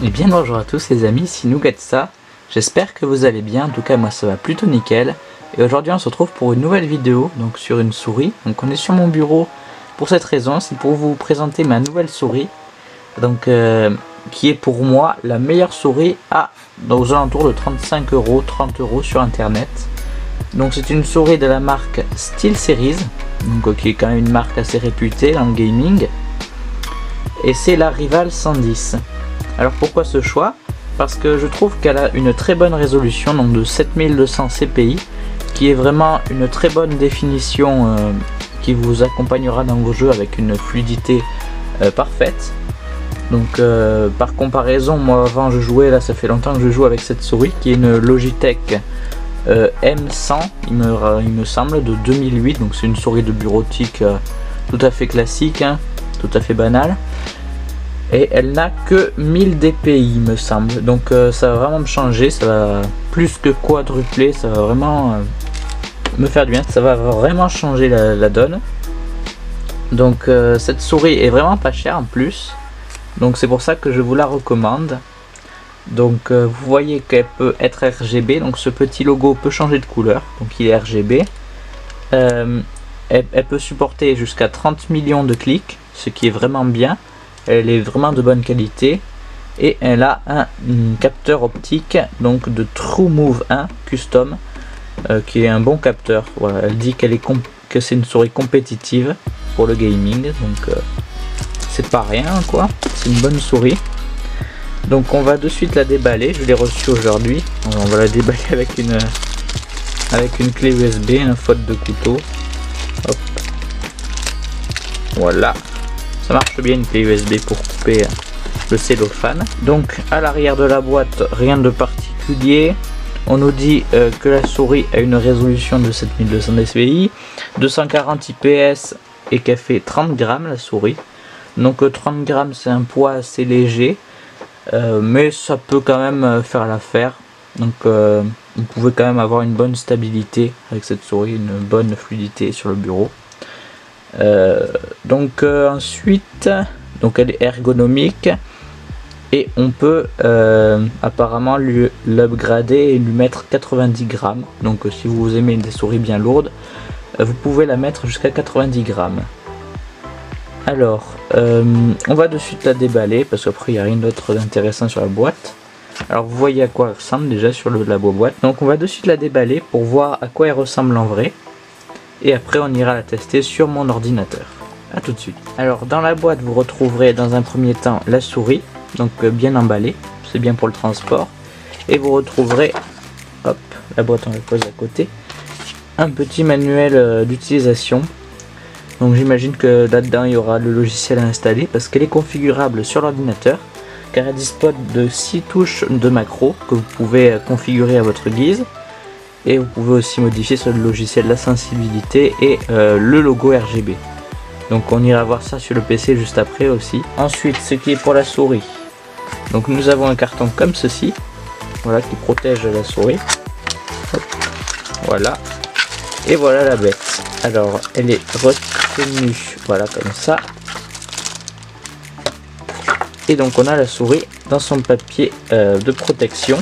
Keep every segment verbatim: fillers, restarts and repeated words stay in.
Et bien bonjour à tous les amis, c'est Nougatsa. J'espère que vous allez bien, en tout cas moi ça va plutôt nickel. Et aujourd'hui on se retrouve pour une nouvelle vidéo, donc sur une souris. Donc on est sur mon bureau pour cette raison, c'est pour vous présenter ma nouvelle souris. Donc euh, qui est pour moi la meilleure souris à aux alentours de trente-cinq euros, trente euros sur internet. Donc c'est une souris de la marque SteelSeries, donc qui est quand même une marque assez réputée dans le gaming. Et c'est la Rival cent dix. Alors pourquoi ce choix? Parce que je trouve qu'elle a une très bonne résolution, donc de sept mille deux cents C P I, qui est vraiment une très bonne définition euh, qui vous accompagnera dans vos jeux avec une fluidité euh, parfaite. Donc euh, par comparaison, moi avant je jouais, là ça fait longtemps que je joue avec cette souris qui est une Logitech euh, M cent, il me, il me semble, de deux mille huit, donc c'est une souris de bureautique euh, tout à fait classique, hein, tout à fait banale. Et elle n'a que mille D P I me semble, donc euh, ça va vraiment me changer, ça va plus que quadrupler, ça va vraiment euh, me faire du bien, ça va vraiment changer la, la donne. Donc euh, cette souris est vraiment pas chère en plus, donc c'est pour ça que je vous la recommande. Donc euh, vous voyez qu'elle peut être R G B, donc ce petit logo peut changer de couleur, donc il est R G B. Euh, elle, elle peut supporter jusqu'à trente millions de clics, ce qui est vraiment bien. Elle est vraiment de bonne qualité et elle a un, un capteur optique donc de TrueMove un Custom euh, qui est un bon capteur. Voilà, elle dit qu'elle est que c'est une souris compétitive pour le gaming, donc euh, c'est pas rien quoi, c'est une bonne souris. Donc on va de suite la déballer, je l'ai reçue aujourd'hui, on va la déballer avec une avec une clé U S B, un faute de couteau. Hop. Voilà. Ça marche bien une clé U S B pour couper le cellophane. Donc à l'arrière de la boîte, rien de particulier. On nous dit euh, que la souris a une résolution de sept mille deux cents D P I, deux cent quarante I P S et qu'elle fait trente grammes la souris. Donc euh, trente grammes c'est un poids assez léger, euh, mais ça peut quand même faire l'affaire. Donc euh, vous pouvez quand même avoir une bonne stabilité avec cette souris, une bonne fluidité sur le bureau. Euh, donc euh, ensuite, donc elle est ergonomique et on peut euh, apparemment lui l'upgrader et lui mettre quatre-vingt-dix grammes. Donc euh, si vous aimez des souris bien lourdes, euh, vous pouvez la mettre jusqu'à quatre-vingt-dix grammes. Alors euh, on va de suite la déballer parce qu'après il n'y a rien d'autre d'intéressant sur la boîte. Alors vous voyez à quoi elle ressemble déjà sur le, la boîte. Donc on va de suite la déballer pour voir à quoi elle ressemble en vrai. Et après on ira la tester sur mon ordinateur. A tout de suite. Alors dans la boîte vous retrouverez dans un premier temps la souris, donc euh, bien emballée, c'est bien pour le transport. Et vous retrouverez, hop, la boîte on la pose à côté, un petit manuel euh, d'utilisation. Donc j'imagine que là-dedans il y aura le logiciel à installer parce qu'elle est configurable sur l'ordinateur, car elle dispose de six touches de macro que vous pouvez euh, configurer à votre guise. Et vous pouvez aussi modifier sur le logiciel la sensibilité et euh, le logo R G B. Donc on ira voir ça sur le P C juste après aussi. Ensuite ce qui est pour la souris. Donc nous avons un carton comme ceci. Voilà, qui protège la souris. Hop. Voilà. Et voilà la bête. Alors elle est retenue. Voilà comme ça. Et donc on a la souris dans son papier euh, de protection.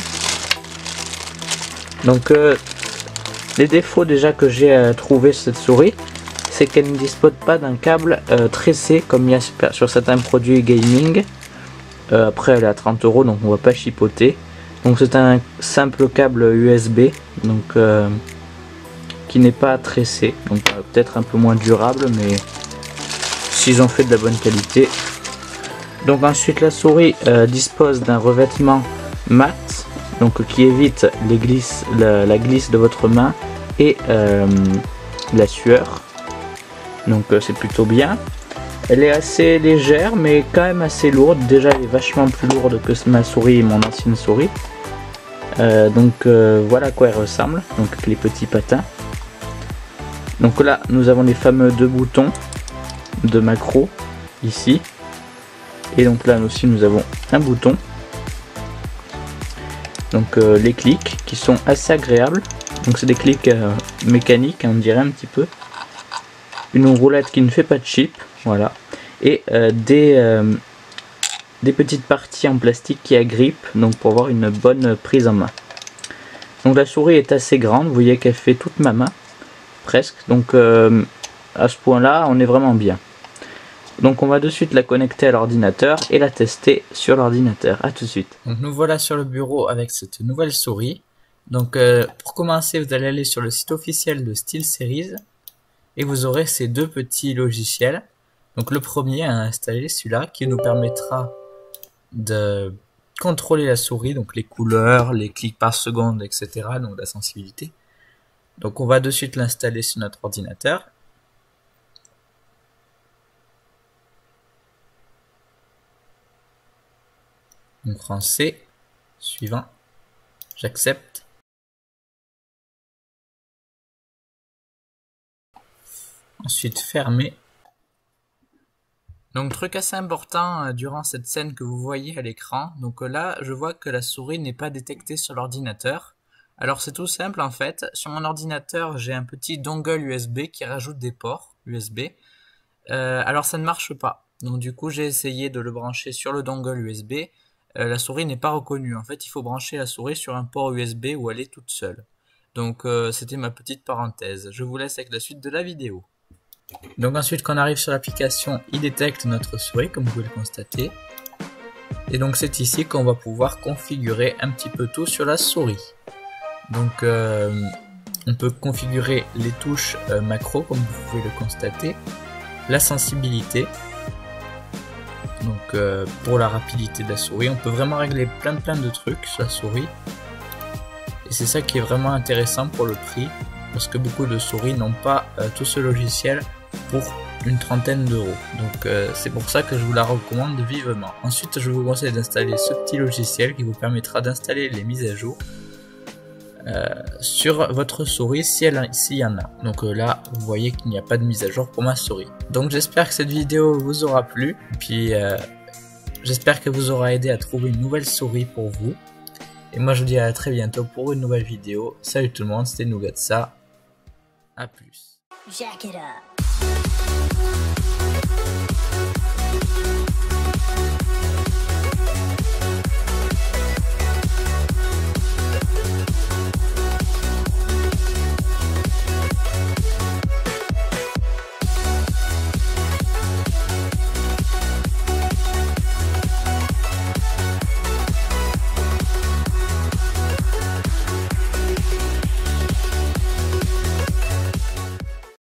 Donc euh, les défauts déjà que j'ai à trouver sur cette souris, c'est qu'elle ne dispose pas d'un câble euh, tressé comme il y a sur certains produits gaming. Euh, après elle est à trente euros, donc on va pas chipoter. Donc c'est un simple câble U S B, donc euh, qui n'est pas tressé, donc euh, peut-être un peu moins durable, mais s'ils ont fait de la bonne qualité. Donc ensuite la souris euh, dispose d'un revêtement mat, donc qui évite les glisses, la, la glisse de votre main et euh, la sueur. Donc euh, c'est plutôt bien. Elle est assez légère mais quand même assez lourde. Déjà elle est vachement plus lourde que ma souris et mon ancienne souris. Euh, donc euh, voilà à quoi elle ressemble. Donc avec les petits patins. Donc là nous avons les fameux deux boutons de macro ici. Et donc là aussi nous avons un bouton. Donc euh, les clics qui sont assez agréables. Donc c'est des clics euh, mécaniques, on dirait un petit peu. Une roulette qui ne fait pas de chip, voilà. Et euh, des, euh, des petites parties en plastique qui agrippent, donc pour avoir une bonne prise en main. Donc la souris est assez grande, vous voyez qu'elle fait toute ma main, presque, donc euh, à ce point là on est vraiment bien. Donc on va de suite la connecter à l'ordinateur et la tester sur l'ordinateur. A tout de suite. Donc nous voilà sur le bureau avec cette nouvelle souris. Donc euh, pour commencer, vous allez aller sur le site officiel de SteelSeries et vous aurez ces deux petits logiciels. Donc le premier à installer, celui-là, qui nous permettra de contrôler la souris, donc les couleurs, les clics par seconde, et cetera. Donc la sensibilité. Donc on va de suite l'installer sur notre ordinateur. Donc français, suivant, j'accepte. Ensuite fermer. Donc truc assez important euh, durant cette scène que vous voyez à l'écran. Donc euh, là je vois que la souris n'est pas détectée sur l'ordinateur. Alors c'est tout simple en fait. Sur mon ordinateur j'ai un petit dongle U S B qui rajoute des ports U S B. Euh, alors ça ne marche pas. Donc du coup j'ai essayé de le brancher sur le dongle U S B. Euh, la souris n'est pas reconnue. En fait, il faut brancher la souris sur un port U S B où elle est toute seule. Donc, euh, c'était ma petite parenthèse. Je vous laisse avec la suite de la vidéo. Donc ensuite, quand on arrive sur l'application, il détecte notre souris, comme vous pouvez le constater. Et donc, c'est ici qu'on va pouvoir configurer un petit peu tout sur la souris. Donc, euh, on peut configurer les touches euh, macro, comme vous pouvez le constater. La sensibilité. Donc euh, pour la rapidité de la souris, on peut vraiment régler plein plein de trucs sur la souris. Et c'est ça qui est vraiment intéressant pour le prix, parce que beaucoup de souris n'ont pas euh, tout ce logiciel pour une trentaine d'euros. Donc euh, c'est pour ça que je vous la recommande vivement. Ensuite, je vous conseille d'installer ce petit logiciel qui vous permettra d'installer les mises à jour euh, sur votre souris si elle, s'il y en a. Donc euh, là, vous voyez qu'il n'y a pas de mise à jour pour ma souris. Donc j'espère que cette vidéo vous aura plu. Puis euh, j'espère que vous aura aidé à trouver une nouvelle souris pour vous. Et moi je vous dis à très bientôt pour une nouvelle vidéo. Salut tout le monde, c'était Nougatsa. A plus. Jack it up.